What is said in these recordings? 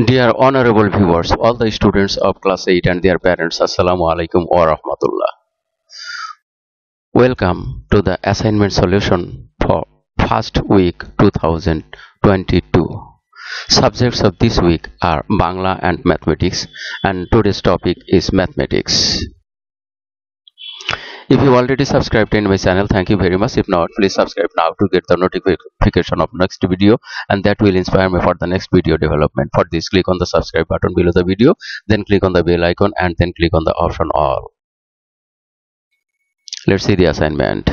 Dear honorable viewers, all the students of class 8 and their parents, Assalamu alaikum wa rahmatullah. Welcome to the assignment solution for first week 2022. Subjects of this week are Bangla and Mathematics, and today's topic is Mathematics. If you already subscribed in my channel, thank you very much. If not, please subscribe now to get the notification of next video, and that will inspire me for the next video development. For this, click on the subscribe button below the video, then click on the bell icon, and then click on the option all. Let's see the assignment.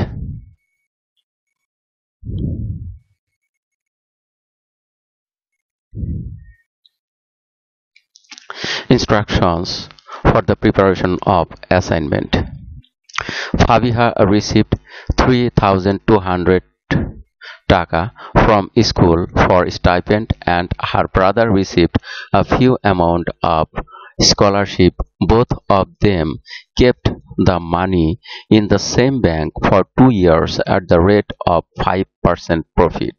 Instructions for the preparation of assignment. Fabiha received 3,200 taka from school for stipend, and her brother received a few amount of scholarship. Both of them kept the money in the same bank for 2 years at the rate of 5% profit.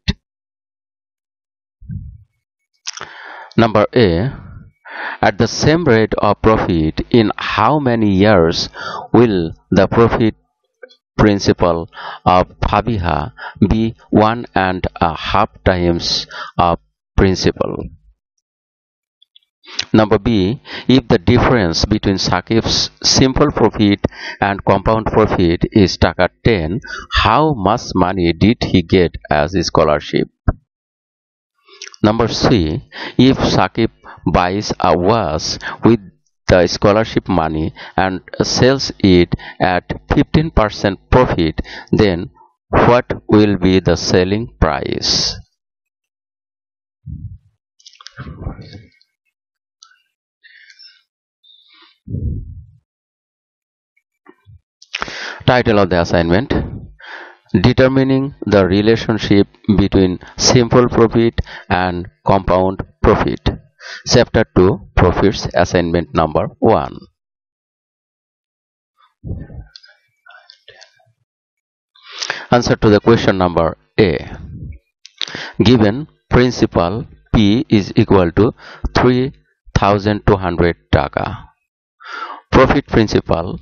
Number A. At the same rate of profit, in how many years will the profit principal of Fabiha be 1.5 times of principal? Number B. If the difference between Sakib's simple profit and compound profit is taka 10, how much money did he get as a scholarship? Number C. If Sakib buys a watch with the scholarship money and sells it at 15% profit, then what will be the selling price? Title of the assignment: Determining the relationship between simple profit and compound profit. Chapter 2, Profits, assignment number 1. Answer to the question number A. Given principal P is equal to 3,200 taka. Profit principal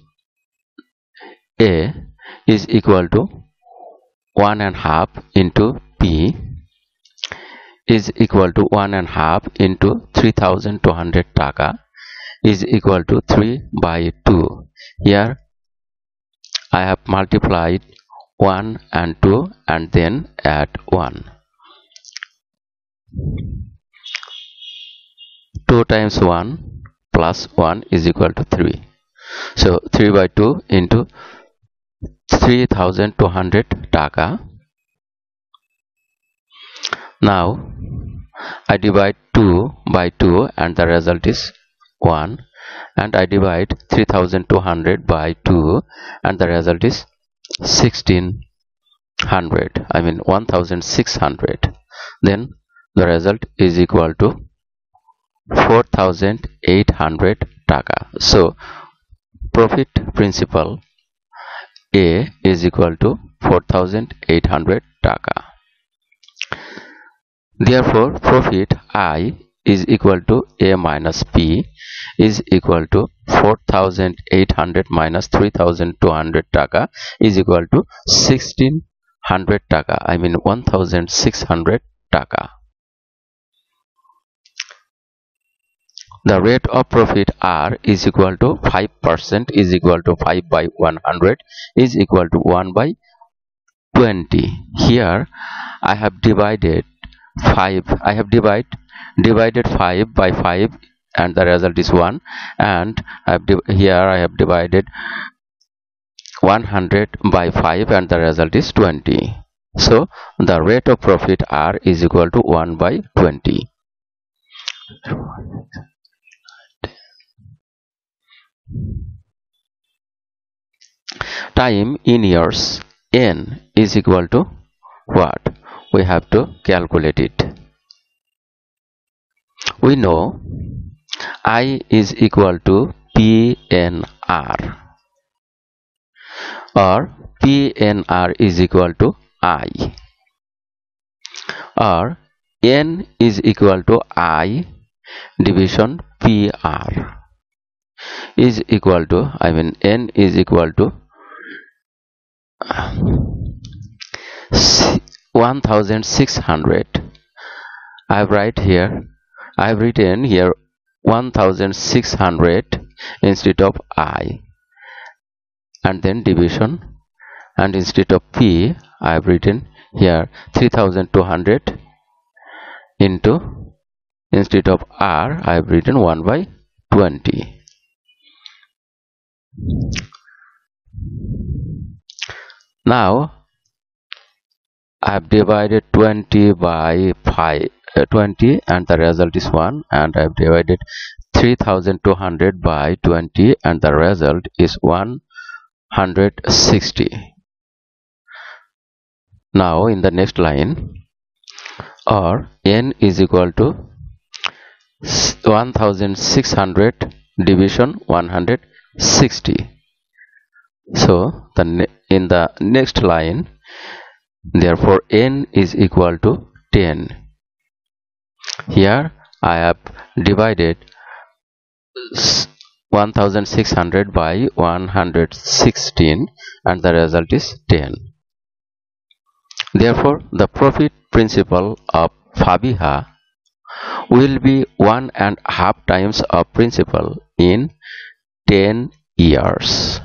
A is equal to 1.5 into P is equal to 1.5 into 3,200 taka is equal to 3 by 2. Here I have multiplied 1 and 2 and then add 1. 2 times 1 plus 1 is equal to 3. So 3 by 2 into 3,200 taka. Now I divide 2 by 2 and the result is 1, and I divide 3,200 by 2 and the result is 1,600. I mean 1,600. Then the result is equal to 4,800 taka. So profit principal A is equal to 4,800 taka. Therefore, profit I is equal to A minus P is equal to 4,800 minus 3,200 taka is equal to 1,600 taka. I mean 1,600 taka. The rate of profit R is equal to 5% is equal to 5 by 100 is equal to 1 by 20. Here I have divided 5. I have divided 5 by 5 and the result is 1, and here I have divided 100 by 5 and the result is 20. So the rate of profit R is equal to 1 by 20. Time in years N is equal to what? We have to calculate it. We know I is equal to PNR, or PNR is equal to I, or N is equal to I division PR is equal to, n is equal to 1600. I've written here 1600 instead of I, and then division, and instead of P I've written here 3200 into, instead of R I've written 1 by 20. Now I've divided 20 by 20 and the result is 1, and I've divided 3200 by 20 and the result is 160. Now in the next line, or n is equal to 1600 division 160. So in the next line, therefore n is equal to 10. Here I have divided 1600 by 116 and the result is 10. Therefore the profit principal of Fabiha will be 1.5 times of principal in 10 years.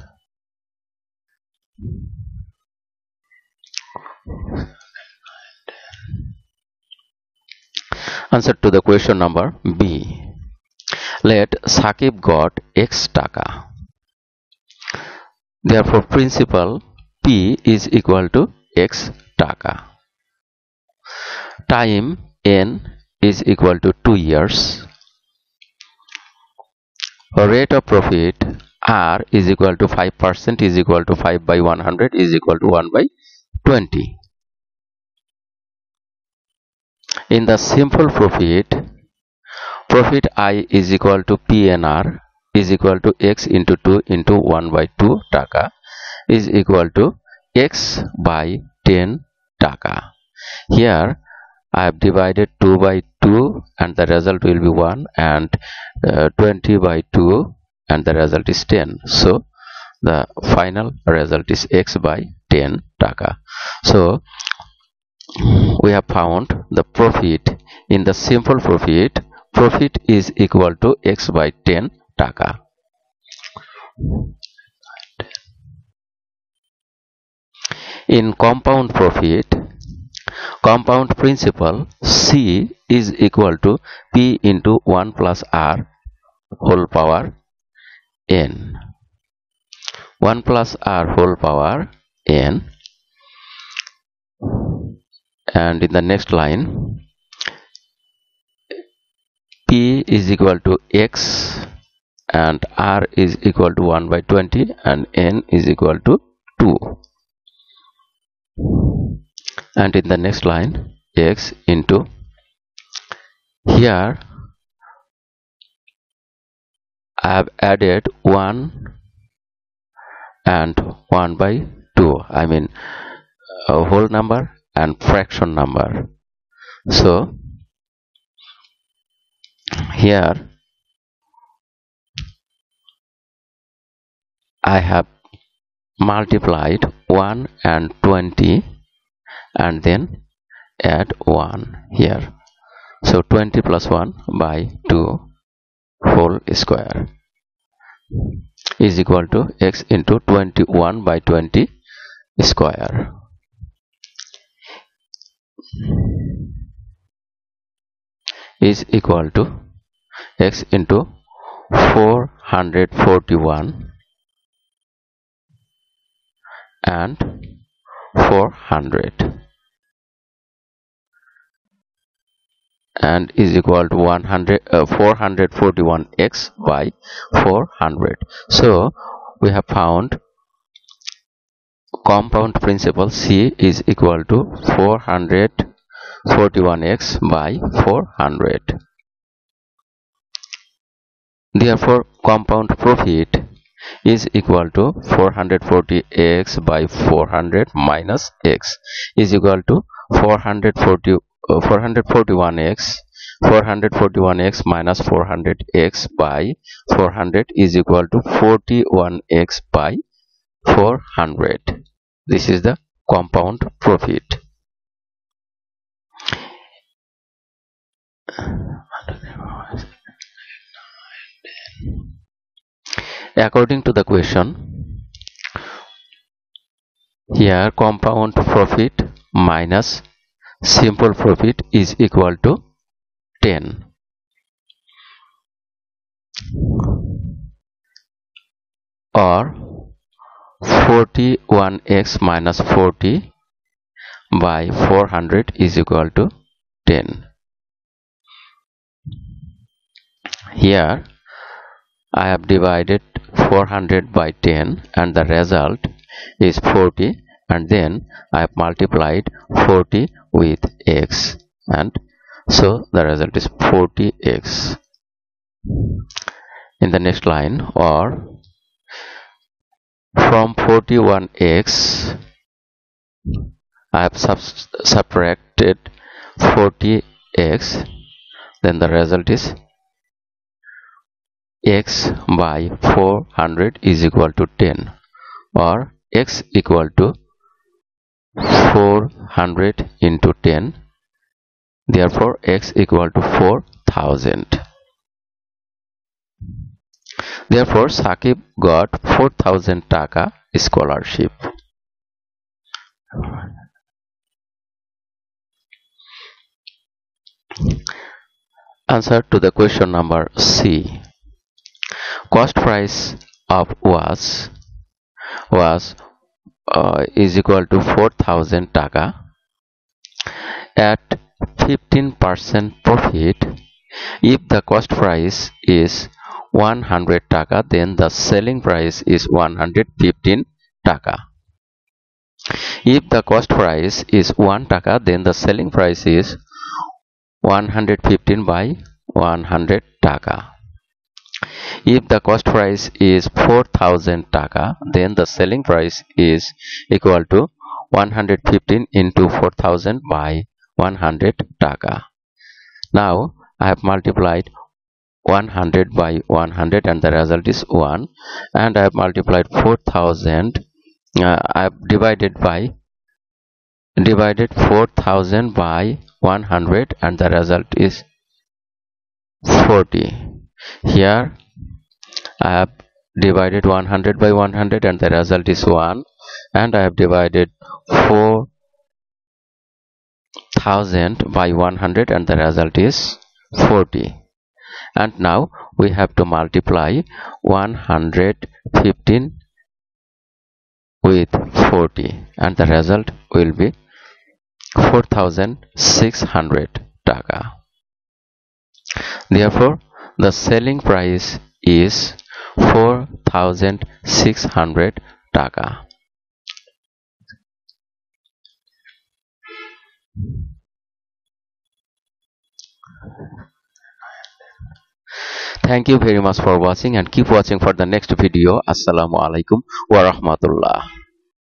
Answer to the question number B. Let Sakib got X taka. Therefore principal P is equal to X taka. Time N is equal to 2 years. Rate of profit R is equal to 5% is equal to 5 by 100 is equal to 1 by 20. In the simple profit I is equal to PNR is equal to X into 2 into 1 by 2 taka is equal to X by 10 taka. Here I have divided 2 by 2 and the result will be 1, and 20 by 2 and the result is 10. So the final result is X by 10 taka. So we have found the profit. In the simple profit is equal to X by 10 taka. In compound profit, compound principal C is equal to P into 1 plus R whole power N. 1 plus R whole power N. And in the next line, P is equal to X and R is equal to 1 by 20 and N is equal to 2. And in the next line, X into, here I have added 1 and 1 by 2, a whole number and fraction number. So here I have multiplied 1 and 20 and then add 1 here. So 20 plus 1 by 2 whole square is equal to X into 21 by 20 square. Is equal to X into 441 and 400, and is equal to 441x by 400. So we have found compound principal C is equal to 441x by 400. Therefore compound profit is equal to 440x by 400 minus x is equal to 441x 441x minus 400x by 400 is equal to 41x by 400. This is the compound profit. According to the question, here compound profit minus simple profit is equal to 10, or 41x minus 40 by 400 is equal to 10. Here I have divided 400 by 10 and the result is 40, and then I have multiplied 40 with x, and so the result is 40x. In the next line, or from 41x I have subtracted 40x, then the result is x by 400 is equal to 10, or x equal to 400 into 10, therefore x equal to 4000. Therefore Sakib got 4000 taka scholarship. Answer to the question number C. Cost price of was is equal to 4000 taka. At 15% profit, if the cost price is 100 taka, then the selling price is 115 taka. If the cost price is 1 taka, then the selling price is 115 by 100 taka. If the cost price is 4000 taka, then the selling price is equal to 115 into 4000 by 100 taka. Now I have multiplied 100 by 100 and the result is 1, and I have multiplied 4000. I have divided 4000 by 100 and the result is 40. Here I have divided 100 by 100 and the result is 1, and I have divided 4000 by 100 and the result is 40. And now we have to multiply 115 with 40 and the result will be 4600 taka. Therefore the selling price is 4600 taka. Thank you very much for watching, and keep watching for the next video. Assalamu alaikum wa rahmatullah.